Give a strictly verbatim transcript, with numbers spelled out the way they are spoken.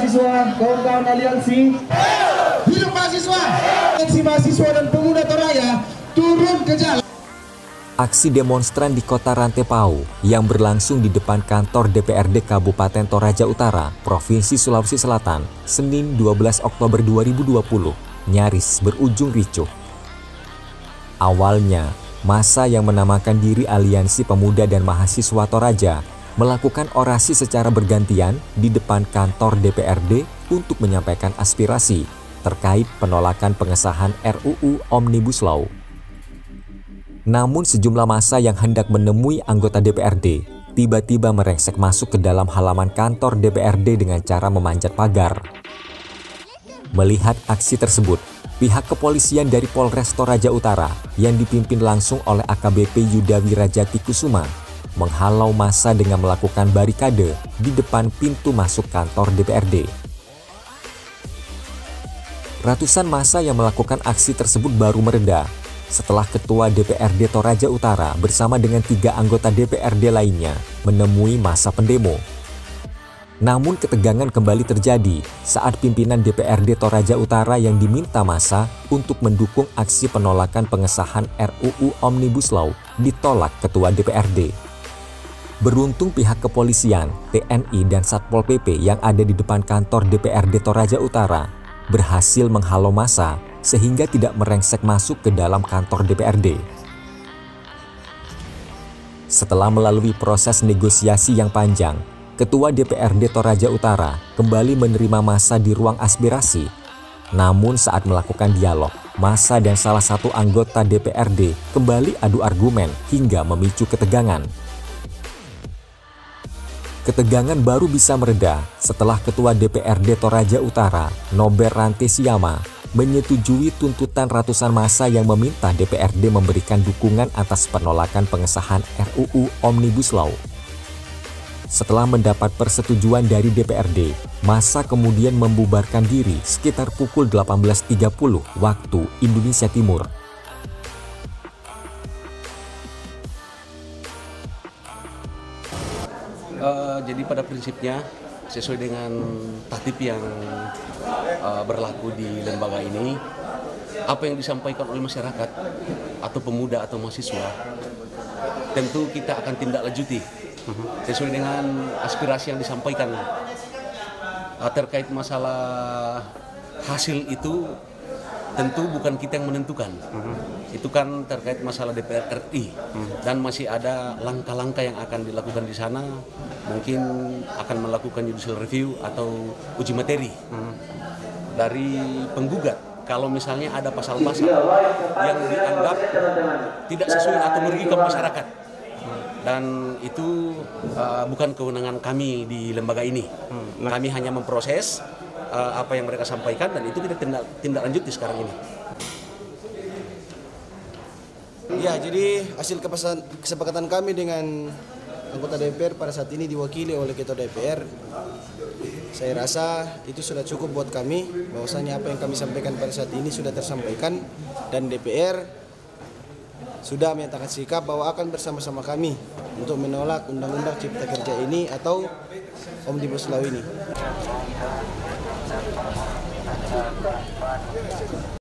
mahasiswa, kawan-kawan aliansi. Hidup mahasiswa! Aliansi mahasiswa dan pemuda Toraja turun ke jalan. Aksi demonstran di kota Rantepao yang berlangsung di depan kantor D P R D Kabupaten Toraja Utara, Provinsi Sulawesi Selatan, Senin dua belas Oktober dua ribu dua puluh, nyaris berujung ricuh. Awalnya, massa yang menamakan diri Aliansi Pemuda dan Mahasiswa Toraja melakukan orasi secara bergantian di depan kantor D P R D untuk menyampaikan aspirasi terkait penolakan pengesahan R U U Omnibus Law. Namun sejumlah massa yang hendak menemui anggota D P R D tiba-tiba merengsek masuk ke dalam halaman kantor D P R D dengan cara memanjat pagar. Melihat aksi tersebut, pihak kepolisian dari Polres Toraja Utara yang dipimpin langsung oleh A K B P Yuda Wirajati Kusuma menghalau massa dengan melakukan barikade di depan pintu masuk kantor D P R D. Ratusan massa yang melakukan aksi tersebut baru mereda setelah Ketua D P R D Toraja Utara bersama dengan tiga anggota D P R D lainnya menemui massa pendemo. Namun ketegangan kembali terjadi saat pimpinan D P R D Toraja Utara yang diminta massa untuk mendukung aksi penolakan pengesahan R U U Omnibus Law ditolak Ketua D P R D. Beruntung pihak kepolisian, T N I dan Satpol P P yang ada di depan kantor D P R D Toraja Utara berhasil menghalau massa sehingga tidak merengsek masuk ke dalam kantor D P R D. Setelah melalui proses negosiasi yang panjang, Ketua D P R D Toraja Utara kembali menerima massa di ruang aspirasi. Namun saat melakukan dialog, massa dan salah satu anggota D P R D kembali adu argumen hingga memicu ketegangan. Ketegangan baru bisa mereda setelah Ketua D P R D Toraja Utara, Nober Rantesiama, menyetujui tuntutan ratusan massa yang meminta D P R D memberikan dukungan atas penolakan pengesahan R U U Omnibus Law. Setelah mendapat persetujuan dari D P R D, massa kemudian membubarkan diri sekitar pukul delapan belas tiga puluh waktu Indonesia Timur. Uh, jadi pada prinsipnya sesuai dengan tatib yang uh, berlaku di lembaga ini, apa yang disampaikan oleh masyarakat atau pemuda atau mahasiswa tentu kita akan tindak lanjuti sesuai dengan aspirasi yang disampaikan. Uh, terkait masalah hasil itu tentu bukan kita yang menentukan. Uh-huh. Itu kan terkait masalah D P R R I. Uh-huh. Dan masih ada langkah-langkah yang akan dilakukan di sana. Mungkin akan melakukan judicial review atau uji materi uh-huh. dari penggugat. Kalau misalnya ada pasal-pasal yang dianggap tidak sesuai atau merugikan masyarakat. Dan itu uh, bukan kewenangan kami di lembaga ini. Uh-huh. Kami hanya memproses Uh, apa yang mereka sampaikan dan itu kita tindak, tindak lanjut di sekarang ini. Ya, jadi hasil kesepakatan kami dengan anggota D P R pada saat ini diwakili oleh Ketua D P R. Saya rasa itu sudah cukup buat kami, bahwasanya apa yang kami sampaikan pada saat ini sudah tersampaikan dan D P R sudah menyatakan sikap bahwa akan bersama-sama kami untuk menolak Undang-Undang Cipta Kerja ini atau Omnibus Law ini.